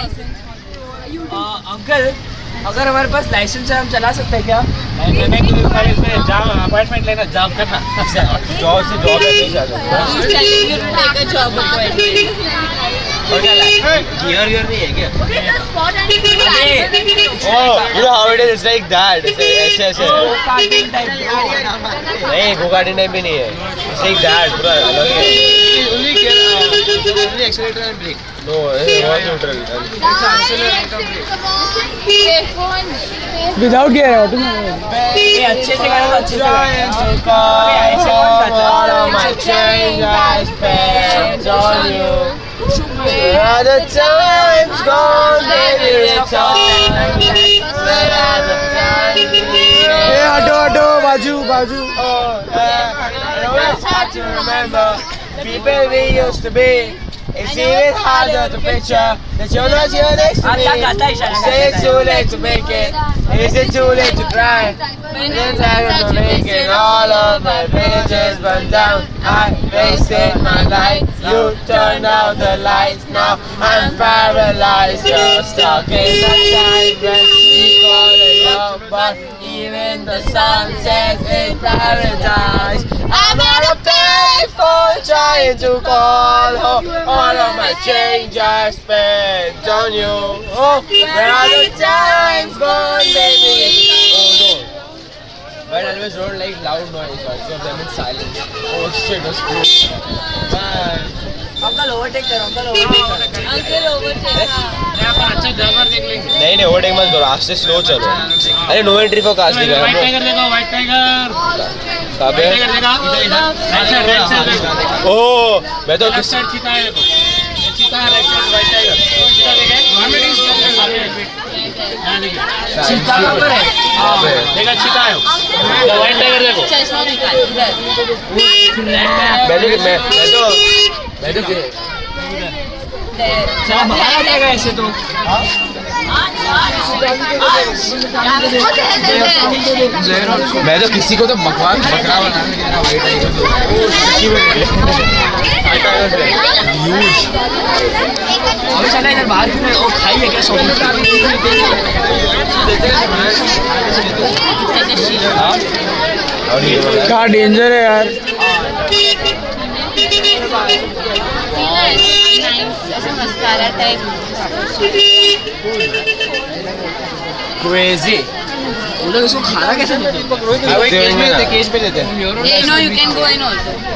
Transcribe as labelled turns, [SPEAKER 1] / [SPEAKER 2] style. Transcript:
[SPEAKER 1] Uncle, अगर हमारे पास licence है हम चला सकते हैं क्या?
[SPEAKER 2] लेने के लिए पहले इसमें जाम अपॉइंटमेंट लेना, जाम करना।
[SPEAKER 3] जॉब से जॉब नहीं जाता। गियर नहीं है क्या? Oh, you know how it is? It's like that. ऐसे ऐसे। नहीं, गोकार्टिन टाइप भी नहीं है। It's like that. पूरा अलग है। Only accelerator and brake. No, it's neutral.
[SPEAKER 4] Without gear है तुम।
[SPEAKER 1] ये अच्छे से गाना तो अच्छे से गाना।
[SPEAKER 3] The time's gone, baby, it's on.
[SPEAKER 4] हटो बाजू बाजू।
[SPEAKER 3] It's hard to remember people we used to be. It's even harder to picture that you're not here next to me. Say it's too late to make it. Is it too late to cry? Then I to make it. All of my bridges burned down. I wasted my life. You turned out the lights. Now I'm paralyzed. You're stuck in the time when we call it love, but even the sun sets in paradise. I'm on a payphone trying to call home. All of my change I spent on you. Oh, where are the times gone, baby? Oh no. But I always don't like loud noise. So them in silence. Oh shit, that's cool. Man.
[SPEAKER 1] Uncle overtake करो, uncle overtake अच्छा driver देख लेंगे।
[SPEAKER 3] नहीं overtake मत करो, आज से slow चलो। अरे नो एंट्री फॉर कार्स दिखा।
[SPEAKER 2] व्हाइट टाइगर देखो, व्हाइट टाइगर।
[SPEAKER 3] कहाँ पे? ओह, मैं तो किस
[SPEAKER 2] साइड चीता है देखो, चीता है राइट साइड, व्हाइट टाइगर। चीता देखे?
[SPEAKER 1] चीता कहाँ पर है?
[SPEAKER 2] देखा चीता है, व्हाइट टाइगर देखो।
[SPEAKER 3] मैं तो
[SPEAKER 1] चला बाहर आ जाएगा ऐसे तो।
[SPEAKER 3] मैं तो किसी को तो बकवास बकरा बनाने दे रहा व्हाइट टाइगर तो।
[SPEAKER 1] अभी चला इधर बाहर क्यों नहीं? वो खाई है क्या सौ?
[SPEAKER 4] क्या डेंजर है यार।
[SPEAKER 1] क्रेजी। वो लोग इसको खाना कैसे देते हैं?
[SPEAKER 3] केज पे देते हैं।
[SPEAKER 5] You can go in also.